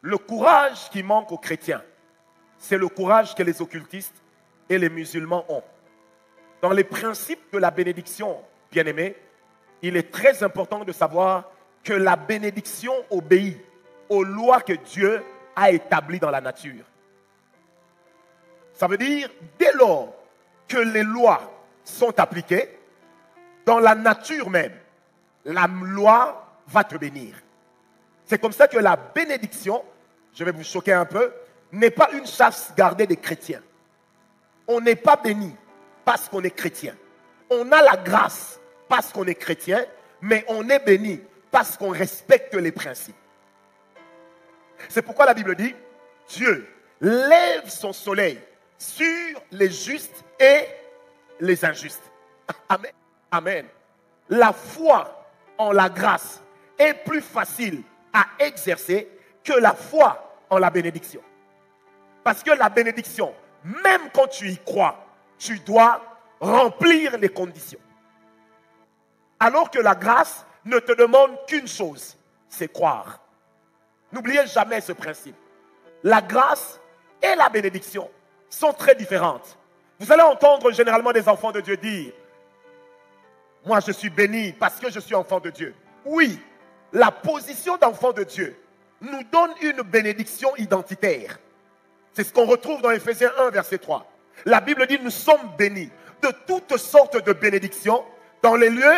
Le courage qui manque aux chrétiens, c'est le courage que les occultistes et les musulmans ont. Dans les principes de la bénédiction, bien-aimés, il est très important de savoir que la bénédiction obéit aux lois que Dieu a établies dans la nature. Ça veut dire, dès lors que les lois sont appliquées, dans la nature même, la loi va te bénir. C'est comme ça que la bénédiction, je vais vous choquer un peu, n'est pas une chasse gardée des chrétiens. On n'est pas béni parce qu'on est chrétien. On a la grâce parce qu'on est chrétien, mais on est béni parce qu'on respecte les principes. C'est pourquoi la Bible dit, Dieu lève son soleil sur les justes et les injustes. Amen. Amen. La foi en la grâce est plus facile à exercer que la foi en la bénédiction. Parce que la bénédiction, même quand tu y crois, tu dois remplir les conditions. Alors que la grâce ne te demande qu'une chose, c'est croire. N'oubliez jamais ce principe. La grâce et la bénédiction sont très différentes. Vous allez entendre généralement des enfants de Dieu dire, moi je suis béni parce que je suis enfant de Dieu. Oui, la position d'enfant de Dieu nous donne une bénédiction identitaire. C'est ce qu'on retrouve dans Éphésiens 1, verset 3. La Bible dit, nous sommes bénis de toutes sortes de bénédictions dans les lieux.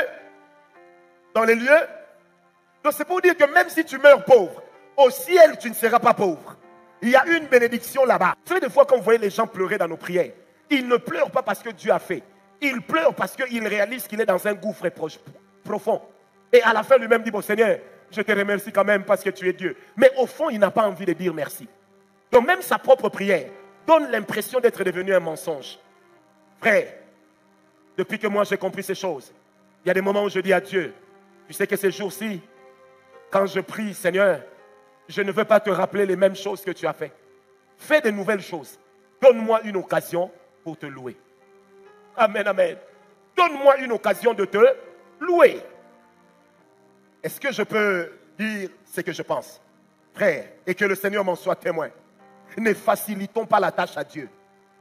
Donc c'est pour dire que même si tu meurs pauvre, au ciel tu ne seras pas pauvre. Il y a une bénédiction là-bas. Vous savez, des fois quand vous voyez les gens pleurer dans nos prières, ils ne pleurent pas parce que Dieu a fait. Ils pleurent parce qu'ils réalisent qu'il est dans un gouffre profond. Et à la fin lui-même dit, bon Seigneur, je te remercie quand même parce que tu es Dieu. Mais au fond, il n'a pas envie de dire merci. Donc même sa propre prière donne l'impression d'être devenue un mensonge. Frère, depuis que moi j'ai compris ces choses, il y a des moments où je dis à Dieu, tu sais que ces jours-ci, quand je prie, Seigneur, je ne veux pas te rappeler les mêmes choses que tu as fait. Fais de nouvelles choses. Donne-moi une occasion pour te louer. Amen, amen. Donne-moi une occasion de te louer. Est-ce que je peux dire ce que je pense? Frère, et que le Seigneur m'en soit témoin. Ne facilitons pas la tâche à Dieu.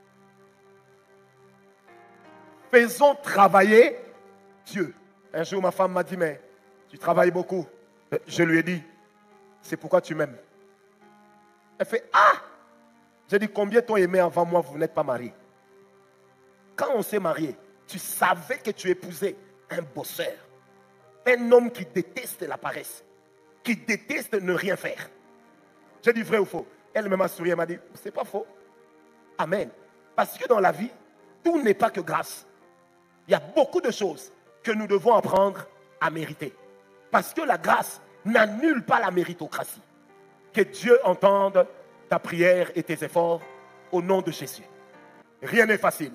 Faisons travailler Dieu. Un jour, ma femme m'a dit, mais tu travailles beaucoup. Je lui ai dit, c'est pourquoi tu m'aimes. Elle fait, ah! J'ai dit, combien t'ont aimé avant moi, vous n'êtes pas mariés? Quand on s'est marié, tu savais que tu épousais un bosseur. Un homme qui déteste la paresse. Qui déteste ne rien faire. J'ai dit vrai ou faux? Elle m'a souri, elle m'a dit, c'est pas faux. Amen. Parce que dans la vie, tout n'est pas que grâce. Il y a beaucoup de choses que nous devons apprendre à mériter. Parce que la grâce n'annule pas la méritocratie. Que Dieu entende ta prière et tes efforts au nom de Jésus. Rien n'est facile.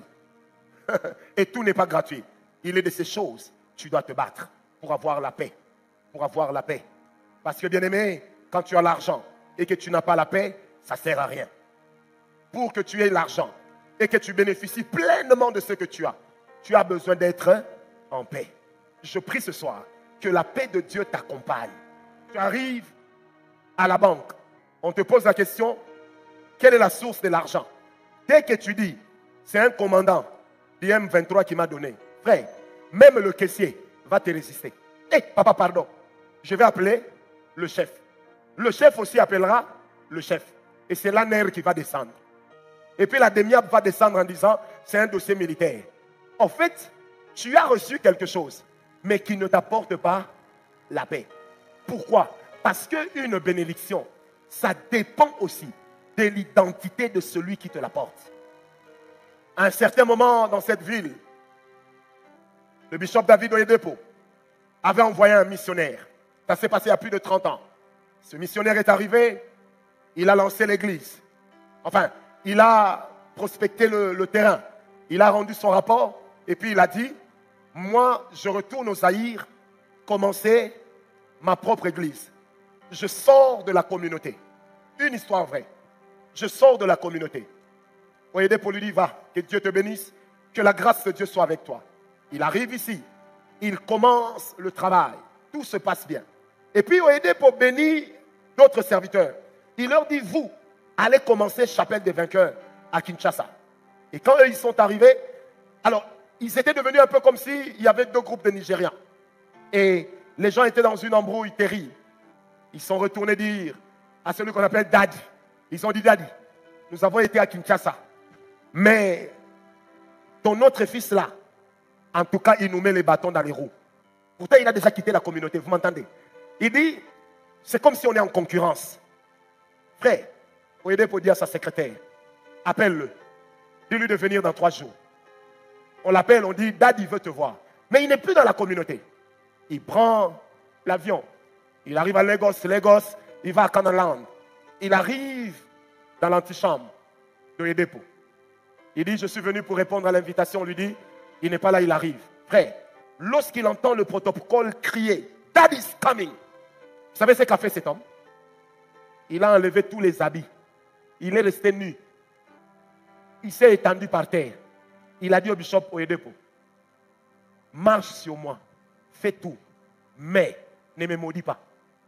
Et tout n'est pas gratuit. Il est de ces choses, tu dois te battre pour avoir la paix. Pour avoir la paix. Parce que bien aimé, quand tu as l'argent et que tu n'as pas la paix, ça ne sert à rien. Pour que tu aies l'argent et que tu bénéficies pleinement de ce que tu as besoin d'être en paix. Je prie ce soir que la paix de Dieu t'accompagne. Tu arrives à la banque, on te pose la question, quelle est la source de l'argent? Dès que tu dis, c'est un commandant du M23 qui m'a donné. Frère, même le caissier va te résister. Papa, pardon, je vais appeler le chef. Le chef aussi appellera le chef. Et c'est l'ANER qui va descendre. Et puis la DEMIAP va descendre en disant, c'est un dossier militaire. En fait, tu as reçu quelque chose, mais qui ne t'apporte pas la paix. Pourquoi? Parce qu'une bénédiction, ça dépend aussi de l'identité de celui qui te l'apporte. À un certain moment dans cette ville, le bishop David Oyedepo avait envoyé un missionnaire. Ça s'est passé il y a plus de 30 ans. Ce missionnaire est arrivé, il a lancé l'église. Enfin, il a prospecté le terrain. Il a rendu son rapport et puis il a dit, moi je retourne au Zaïre, commencer ma propre église. Je sors de la communauté. Une histoire vraie. Je sors de la communauté. Oyedepo lui dit, va, que Dieu te bénisse, que la grâce de Dieu soit avec toi. Il arrive ici, il commence le travail, tout se passe bien. Et puis Oyedepo bénit d'autres serviteurs. Il leur dit, vous, allez commencer Chapelle des vainqueurs à Kinshasa. Et quand eux, ils sont arrivés, alors, ils étaient devenus un peu comme s'il y avait deux groupes de Nigérians. Et les gens étaient dans une embrouille terrible. Ils sont retournés dire à celui qu'on appelle Daddy. Ils ont dit, Daddy, nous avons été à Kinshasa. Mais ton autre fils là, en tout cas, il nous met les bâtons dans les roues. Pourtant, il a déjà quitté la communauté, vous m'entendez? Il dit, c'est comme si on est en concurrence. Frère, vous aidez pour dire à sa secrétaire, appelle-le. Dis-lui de venir dans 3 jours. On l'appelle, on dit, Daddy veut te voir. Mais il n'est plus dans la communauté. Il prend l'avion. Il arrive à Lagos, il va à Canaanland. Il arrive dans l'antichambre de Edepo. Il dit, je suis venu pour répondre à l'invitation. On lui dit, il n'est pas là, il arrive. Frère, lorsqu'il entend le protocole crier, Dad is coming. Vous savez ce qu'a fait cet homme? Il a enlevé tous les habits. Il est resté nu. Il s'est étendu par terre. Il a dit au bishop Oyedepo, marche sur moi, fais tout, mais ne me maudis pas.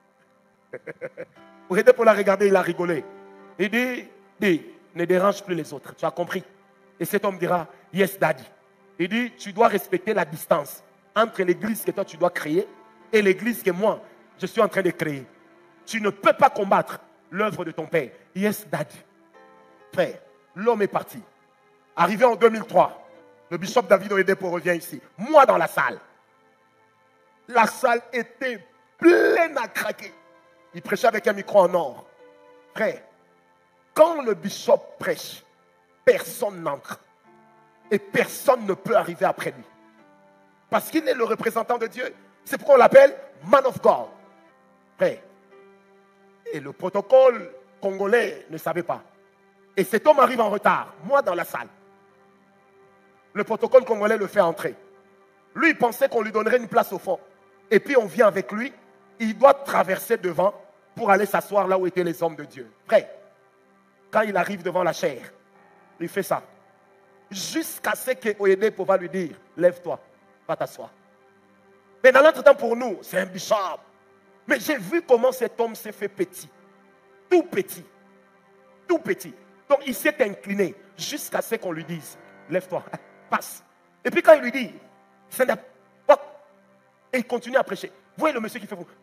Oyedepo l'a regardé, il a rigolé. Il dit, ne dérange plus les autres, tu as compris? Et cet homme dira, yes daddy. Il dit, tu dois respecter la distance entre l'église que toi tu dois créer et l'église que moi je suis en train de créer. Tu ne peux pas combattre l'œuvre de ton père. Yes daddy. Frère, l'homme est parti. Arrivé en 2003, le bishop David Oyedepo revient ici. Moi dans la salle. La salle était pleine à craquer. Il prêchait avec un micro en or. Frère, quand le bishop prêche, personne n'entre. Et personne ne peut arriver après lui. Parce qu'il est le représentant de Dieu. C'est pourquoi on l'appelle Man of God. Frère. Et le protocole congolais ne savait pas. Et cet homme arrive en retard. Moi dans la salle. Le protocole congolais le fait entrer. Lui, il pensait qu'on lui donnerait une place au fond. Et puis on vient avec lui. Il doit traverser devant pour aller s'asseoir là où étaient les hommes de Dieu. Frère, quand il arrive devant la chaire, il fait ça. Jusqu'à ce que Oyedepo va lui dire, lève-toi, va t'asseoir. Mais dans l'entretemps pour nous, c'est un bishop. Mais j'ai vu comment cet homme s'est fait petit. Tout petit. Tout petit. Donc il s'est incliné jusqu'à ce qu'on lui dise, lève-toi, passe. Et puis quand il lui dit, stand up, walk, et il continue à prêcher. Vous voyez le monsieur qui fait vous.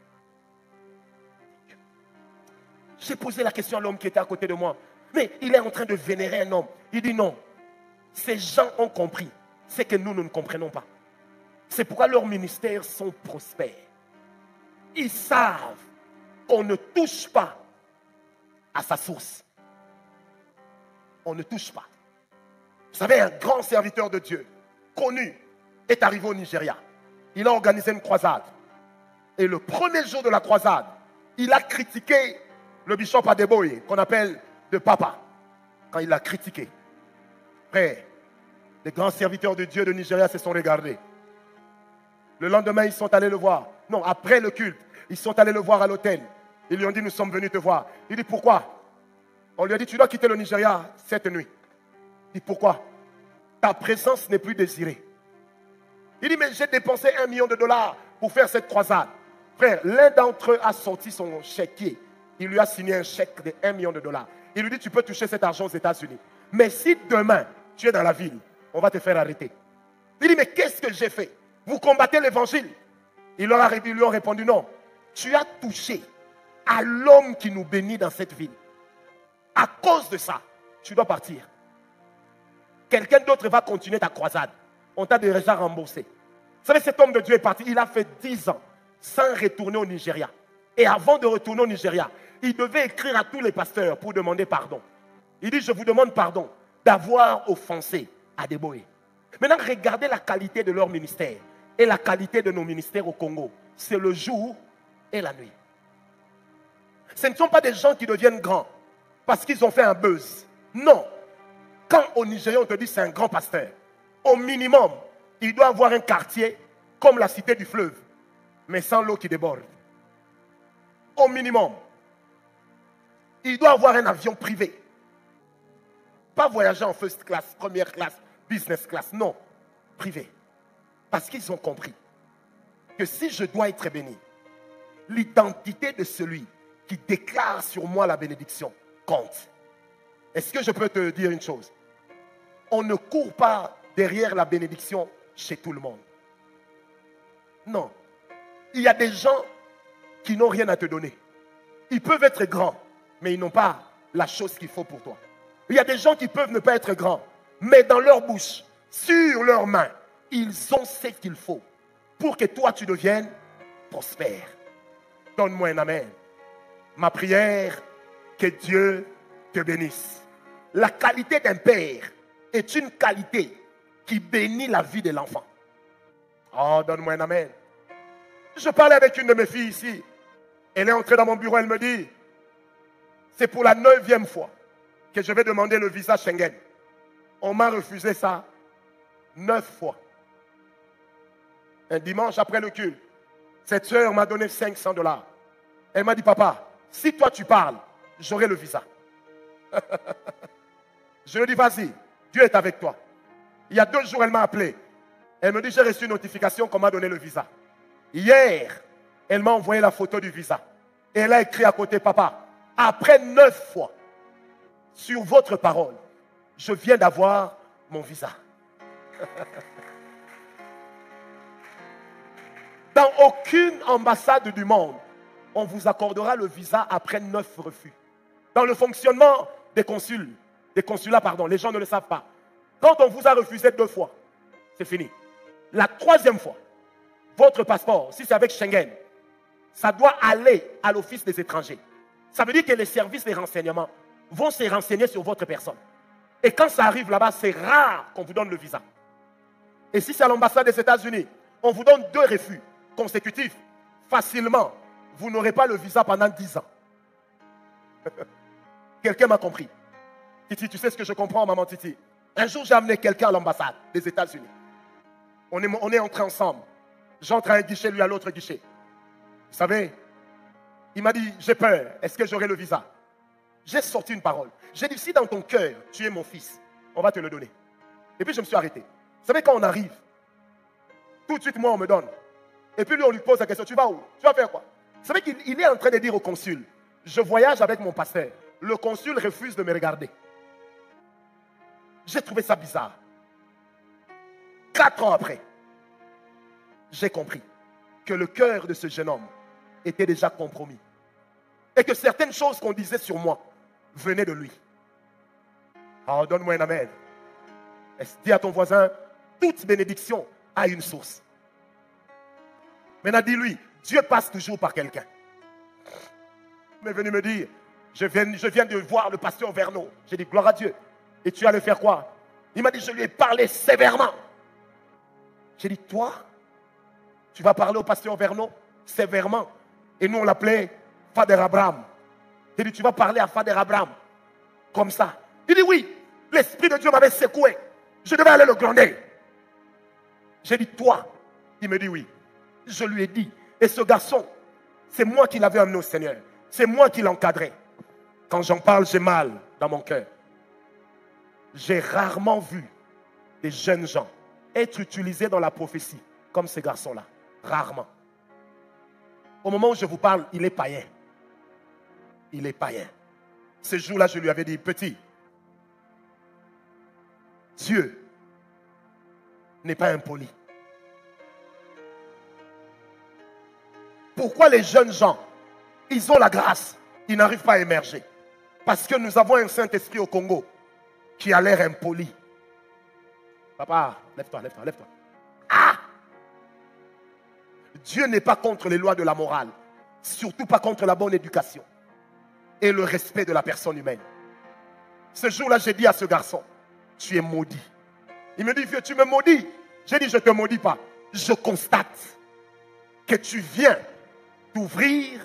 J'ai posé la question à l'homme qui était à côté de moi. Mais il est en train de vénérer un homme. Il dit non. Ces gens ont compris ce que nous ne comprenons pas. C'est pourquoi leurs ministères sont prospères. Ils savent qu'on ne touche pas à sa source. On ne touche pas. Vous savez, un grand serviteur de Dieu, connu, est arrivé au Nigeria. Il a organisé une croisade. Et le premier jour de la croisade, il a critiqué le bishop Adeboye, qu'on appelle de papa. Quand il l'a critiqué. Frère, les grands serviteurs de Dieu de Nigeria se sont regardés. Le lendemain, ils sont allés le voir. Non, après le culte, ils sont allés le voir à l'hôtel. Ils lui ont dit, nous sommes venus te voir. Il dit, pourquoi? On lui a dit, tu dois quitter le Nigeria cette nuit. Il dit, pourquoi? Ta présence n'est plus désirée. Il dit, mais j'ai dépensé $1 million pour faire cette croisade. Frère, l'un d'entre eux a sorti son chéquier. Il lui a signé un chèque de $1 million. Il lui dit, tu peux toucher cet argent aux États-Unis. Mais si demain, tu es dans la ville, on va te faire arrêter. Il dit, mais qu'est-ce que j'ai fait? Vous combattez l'évangile. Ils lui ont répondu, non. Tu as touché à l'homme qui nous bénit dans cette ville. À cause de ça, tu dois partir. Quelqu'un d'autre va continuer ta croisade. On t'a déjà remboursé. Vous savez, cet homme de Dieu est parti. Il a fait 10 ans sans retourner au Nigeria. Et avant de retourner au Nigeria, il devait écrire à tous les pasteurs pour demander pardon. Il dit, je vous demande pardon d'avoir offensé Adeboye. Maintenant, regardez la qualité de leur ministère et la qualité de nos ministères au Congo. C'est le jour et la nuit. Ce ne sont pas des gens qui deviennent grands parce qu'ils ont fait un buzz. Non. Quand au Nigeria, on te dit c'est un grand pasteur, au minimum, il doit avoir un quartier comme la cité du fleuve, mais sans l'eau qui déborde. Au minimum. Il doit avoir un avion privé. Pas voyager en first class, première classe, business class. Non, privé. Parce qu'ils ont compris que si je dois être béni, l'identité de celui qui déclare sur moi la bénédiction compte. Est-ce que je peux te dire une chose? On ne court pas derrière la bénédiction chez tout le monde. Non. Il y a des gens qui n'ont rien à te donner. Ils peuvent être grands, mais ils n'ont pas la chose qu'il faut pour toi. Il y a des gens qui peuvent ne pas être grands, mais dans leur bouche, sur leurs mains, ils ont ce qu'il faut pour que toi tu deviennes prospère. Donne-moi un amen. Ma prière, que Dieu te bénisse. La qualité d'un père est une qualité qui bénit la vie de l'enfant. Oh, donne-moi un amen. Je parlais avec une de mes filles ici. Elle est entrée dans mon bureau, elle me dit, c'est pour la 9e fois que je vais demander le visa Schengen. On m'a refusé ça 9 fois. Un dimanche après le culte, cette soeur m'a donné $500. Elle m'a dit, papa, si toi tu parles, j'aurai le visa. Je lui ai dit, vas-y, Dieu est avec toi. Il y a 2 jours, elle m'a appelé. Elle me dit, j'ai reçu une notification qu'on m'a donné le visa. Hier, elle m'a envoyé la photo du visa. Et elle a écrit à côté, papa, après 9 fois, sur votre parole, je viens d'avoir mon visa. Dans aucune ambassade du monde, on vous accordera le visa après 9 refus. Dans le fonctionnement des consulats, les gens ne le savent pas. Quand on vous a refusé 2 fois, c'est fini. La 3e fois, votre passeport, si c'est avec Schengen, ça doit aller à l'office des étrangers. Ça veut dire que les services des renseignements vont se renseigner sur votre personne. Et quand ça arrive là-bas, c'est rare qu'on vous donne le visa. Et si c'est à l'ambassade des États-Unis, on vous donne 2 refus consécutifs, facilement, vous n'aurez pas le visa pendant 10 ans. Quelqu'un m'a compris. Titi, tu sais ce que je comprends, maman Titi. Un jour, j'ai amené quelqu'un à l'ambassade des États-Unis. On est entrés ensemble. J'entre à un guichet, lui à l'autre guichet. Vous savez, il m'a dit, j'ai peur, est-ce que j'aurai le visa? J'ai sorti une parole. J'ai dit, si dans ton cœur, tu es mon fils, on va te le donner. Et puis je me suis arrêté. Vous savez, quand on arrive, tout de suite, moi, on me donne. Et puis lui, on lui pose la question, tu vas où? Tu vas faire quoi? Vous savez qu'il est en train de dire au consul, je voyage avec mon pasteur. Le consul refuse de me regarder. J'ai trouvé ça bizarre. 4 ans après, j'ai compris que le cœur de ce jeune homme était déjà compromis. Et que certaines choses qu'on disait sur moi venaient de lui. Alors donne-moi un amen. Dis à ton voisin, toute bénédiction a une source. Maintenant dis-lui, Dieu passe toujours par quelqu'un. Il est venu me dire, je viens de voir le pasteur Verneau. J'ai dit, gloire à Dieu. Et tu allais faire quoi? Il m'a dit, je lui ai parlé sévèrement. J'ai dit, toi, tu vas parler au pasteur Verneau sévèrement. Et nous, on l'appelait Fader Abraham. J'ai dit, tu vas parler à Fader Abraham comme ça. Il dit, oui, l'Esprit de Dieu m'avait secoué. Je devais aller le gronder. J'ai dit, toi? Il me dit, oui. Je lui ai dit, et ce garçon, c'est moi qui l'avais amené au Seigneur. C'est moi qui l'encadrais. Quand j'en parle, j'ai mal dans mon cœur. J'ai rarement vu des jeunes gens être utilisés dans la prophétie comme ces garçons-là. Rarement. Au moment où je vous parle, il est païen. Il est païen. Ce jour-là, je lui avais dit, petit, Dieu n'est pas impoli. Pourquoi les jeunes gens, ils ont la grâce, ils n'arrivent pas à émerger? Parce que nous avons un Saint-Esprit au Congo qui a l'air impoli. Papa, lève-toi, lève-toi, lève-toi. Ah! Dieu n'est pas contre les lois de la morale, surtout pas contre la bonne éducation et le respect de la personne humaine. Ce jour-là, j'ai dit à ce garçon, tu es maudit. Il me dit, vieux, tu me maudis. J'ai dit, je ne te maudis pas. Je constate que tu viens d'ouvrir.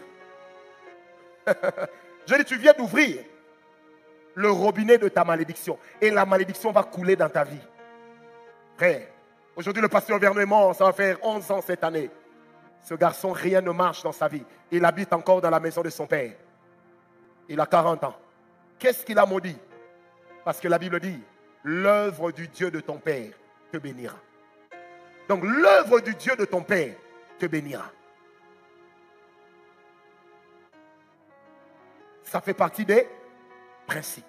Je dis, tu viens d'ouvrir le robinet de ta malédiction. Et la malédiction va couler dans ta vie. Frère, aujourd'hui le pasteur Verneau est mort, ça va faire 11 ans cette année. Ce garçon, rien ne marche dans sa vie. Il habite encore dans la maison de son père. Il a 40 ans. Qu'est-ce qu'il a maudit? Parce que la Bible dit, l'œuvre du Dieu de ton père te bénira. Donc l'œuvre du Dieu de ton père te bénira. Ça fait partie des principes.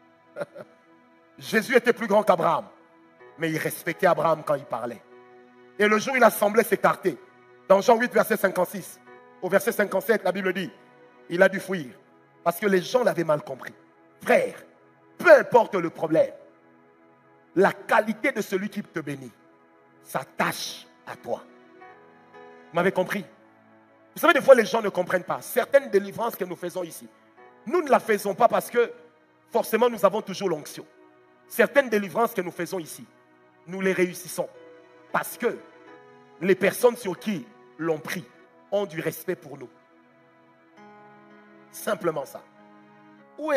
Jésus était plus grand qu'Abraham, mais il respectait Abraham quand il parlait. Et le jour où il a semblé s'écarter, dans Jean 8, verset 56, au verset 57, la Bible dit, il a dû fuir, parce que les gens l'avaient mal compris. Frère, peu importe le problème, la qualité de celui qui te bénit s'attache à toi. Vous m'avez compris? Vous savez, des fois, les gens ne comprennent pas. Certaines délivrances que nous faisons ici, nous ne la faisons pas parce que forcément, nous avons toujours l'onction. Certaines délivrances que nous faisons ici, nous les réussissons parce que les personnes sur qui l'ont pris ont du respect pour nous. Simplement ça. Où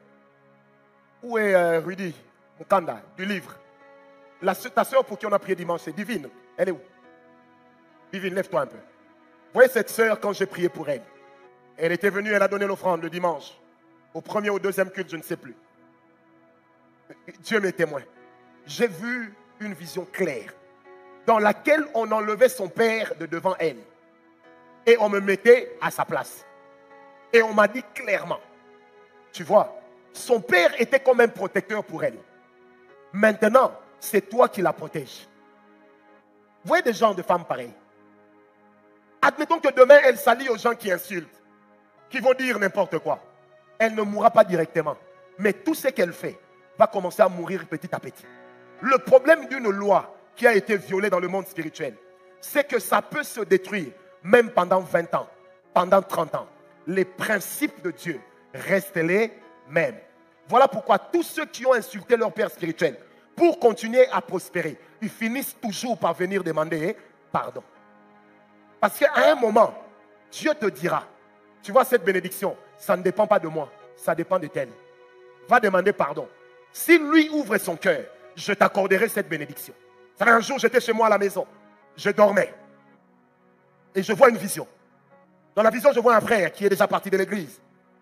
est Rudy Mukanda du livre? Ta soeur pour qui on a prié dimanche, c'est Divine. Elle est où? Divine, lève-toi un peu. Vous voyez cette soeur, quand j'ai prié pour elle, elle était venue, elle a donné l'offrande le dimanche. Au premier ou deuxième culte, je ne sais plus. Dieu m'est témoin. J'ai vu une vision claire dans laquelle on enlevait son père de devant elle et on me mettait à sa place. Et on m'a dit clairement, tu vois, son père était comme un protecteur pour elle. Maintenant, c'est toi qui la protèges. Vous voyez des gens, de femmes pareilles. Admettons que demain, elle s'allie aux gens qui insultent, qui vont dire n'importe quoi. Elle ne mourra pas directement. Mais tout ce qu'elle fait va commencer à mourir petit à petit. Le problème d'une loi qui a été violée dans le monde spirituel, c'est que ça peut se détruire même pendant 20 ans, pendant 30 ans. Les principes de Dieu restent les mêmes. Voilà pourquoi tous ceux qui ont insulté leur père spirituel, pour continuer à prospérer, ils finissent toujours par venir demander pardon. Parce qu'à un moment, Dieu te dira, tu vois cette bénédiction, ça ne dépend pas de moi, ça dépend de tel. Va demander pardon. Si lui ouvre son cœur, je t'accorderai cette bénédiction. Ça fait un jour, j'étais chez moi à la maison, je dormais et je vois une vision. Dans la vision, je vois un frère qui est déjà parti de l'église.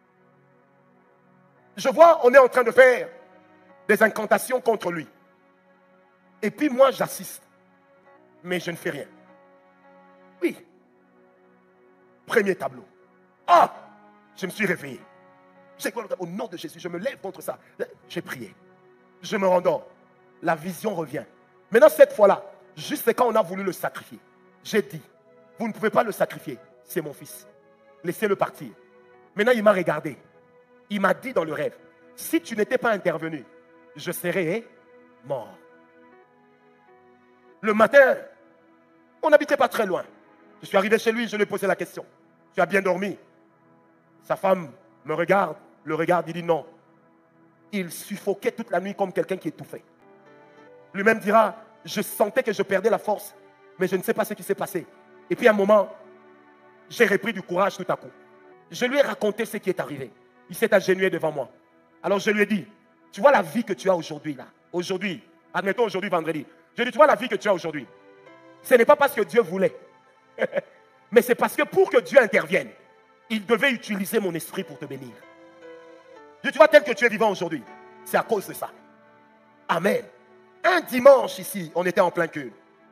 Je vois, on est en train de faire des incantations contre lui. Et puis moi, j'assiste. Mais je ne fais rien. Oui. Premier tableau. Ah! Je me suis réveillé. J'ai quoi au nom de Jésus, je me lève contre ça. J'ai prié. Je me rendors. La vision revient. Maintenant, cette fois-là, juste quand on a voulu le sacrifier, j'ai dit, vous ne pouvez pas le sacrifier. C'est mon fils. Laissez-le partir. Maintenant, il m'a regardé. Il m'a dit dans le rêve, si tu n'étais pas intervenu, je serais mort. Le matin, on n'habitait pas très loin. Je suis arrivé chez lui, je lui ai posé la question. Tu as bien dormi? Sa femme me regarde, le regarde, il dit non. Il suffoquait toute la nuit comme quelqu'un qui étouffait. Lui-même dira, je sentais que je perdais la force, mais je ne sais pas ce qui s'est passé. Et puis à un moment, j'ai repris du courage tout à coup. Je lui ai raconté ce qui est arrivé. Il s'est agenouillé devant moi. Alors je lui ai dit, tu vois la vie que tu as aujourd'hui là. Aujourd'hui, admettons aujourd'hui vendredi. Je lui ai dit, tu vois la vie que tu as aujourd'hui. Ce n'est pas parce que Dieu voulait. Mais c'est parce que pour que Dieu intervienne, il devait utiliser mon esprit pour te bénir. Je dis, tu vois tel que tu es vivant aujourd'hui. C'est à cause de ça. Amen. Un dimanche ici, on était en plein culte.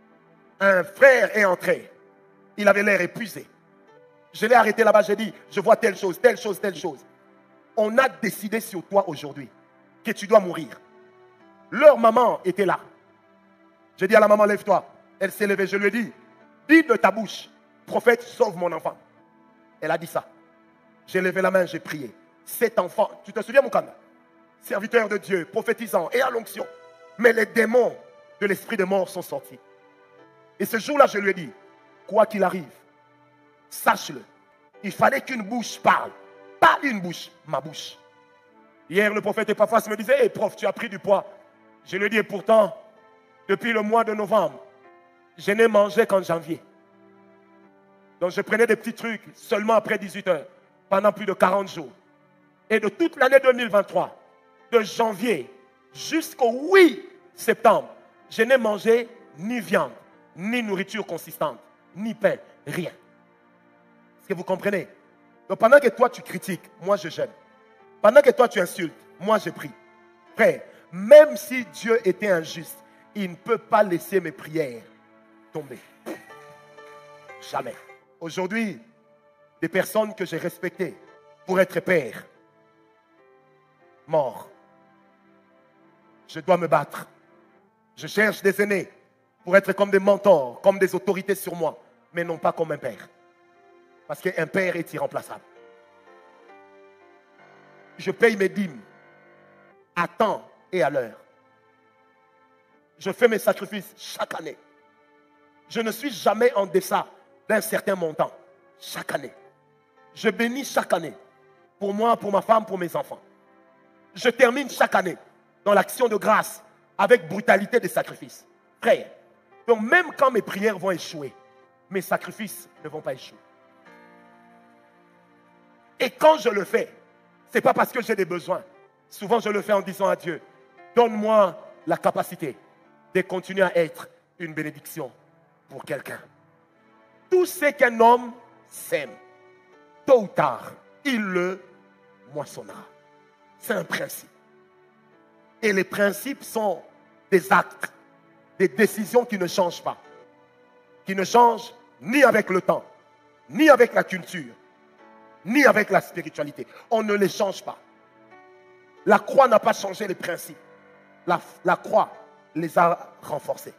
Un frère est entré. Il avait l'air épuisé. Je l'ai arrêté là-bas, j'ai dit, je vois telle chose, telle chose, telle chose. On a décidé sur toi aujourd'hui que tu dois mourir. Leur maman était là. J'ai dit à la maman, lève-toi. Elle s'est levée, je lui ai dit, dis de ta bouche, prophète, sauve mon enfant. Elle a dit ça. J'ai levé la main, j'ai prié. Cet enfant, tu te souviens, Mukanda? Serviteur de Dieu, prophétisant et à l'onction. Mais les démons de l'esprit de mort sont sortis. Et ce jour-là, je lui ai dit, quoi qu'il arrive, sache-le, il fallait qu'une bouche parle. Pas une bouche, ma bouche. Hier, le prophète Epaphras me disait, hey, prof, tu as pris du poids. Je lui ai dit, et pourtant, depuis le mois de novembre, je n'ai mangé qu'en janvier. Donc je prenais des petits trucs seulement après 18 heures, pendant plus de 40 jours. Et de toute l'année 2023, de janvier jusqu'au 8 septembre, je n'ai mangé ni viande, ni nourriture consistante, ni pain, rien. Est-ce que vous comprenez? Donc pendant que toi tu critiques, moi je jeûne. Pendant que toi tu insultes, moi je prie. Frère, même si Dieu était injuste, il ne peut pas laisser mes prières tomber. Jamais. Aujourd'hui, des personnes que j'ai respectées pour être père mort. Je dois me battre. Je cherche des aînés pour être comme des mentors, comme des autorités sur moi, mais non pas comme un père. Parce qu'un père est irremplaçable. Je paye mes dîmes à temps et à l'heure. Je fais mes sacrifices chaque année. Je ne suis jamais en deçà d'un certain montant. Chaque année. Je bénis chaque année. Pour moi, pour ma femme, pour mes enfants. Je termine chaque année dans l'action de grâce avec brutalité des sacrifices. Frère, donc même quand mes prières vont échouer, mes sacrifices ne vont pas échouer. Et quand je le fais, ce n'est pas parce que j'ai des besoins. Souvent, je le fais en disant à Dieu, donne-moi la capacité de continuer à être une bénédiction pour quelqu'un. Tout ce qu'un homme sème, tôt ou tard, il le moissonnera. C'est un principe. Et les principes sont des actes, des décisions qui ne changent pas. Qui ne changent ni avec le temps, ni avec la culture, ni avec la spiritualité. On ne les change pas. La croix n'a pas changé les principes. La croix les a renforcés.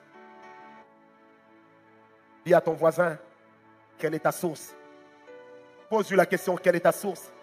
Dis à ton voisin, quelle est ta source? Pose-lui la question, quelle est ta source?